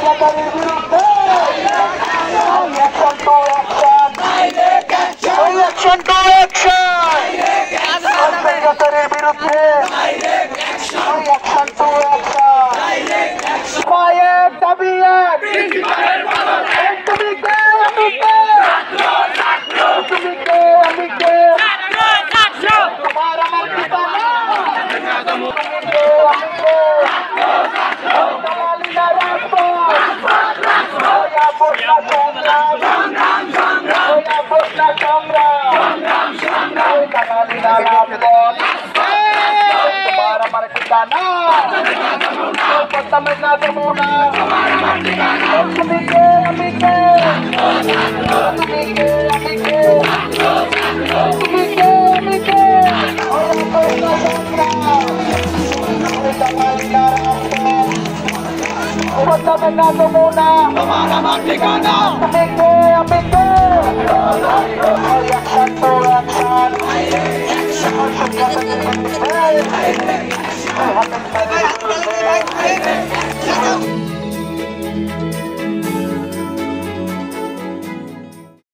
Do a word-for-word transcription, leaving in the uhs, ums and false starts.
স্বৈরাচারের বিরুদ্ধে action to action, action to action, স্বৈরাচারের বিরুদ্ধে অ্যাকশন টু অ্যাকশন। পায়ের দাবি এক, তুমি কে আমি কে, তুমি কে আমি কে, তোমার আমার ঠিকানা, তুমি কে আমি কে, দালালি না রাখবো, ওয়া বসনা সংগ্রাম, ওয়া বসনা সংগ্রাম, দালালি না রাখবো, তোমার আমার ঠিকানা, প্রথমে না দেবো না, তুমি কে আমি কে, তুমি কে আমি কে, তুমি কে আমি কে, প্রথমে না দেবো না, তোমার আমার ঠিকানা, তুমি কে আমি কে, অ্যাকশন টু অ্যাকশন, অ্যাকশন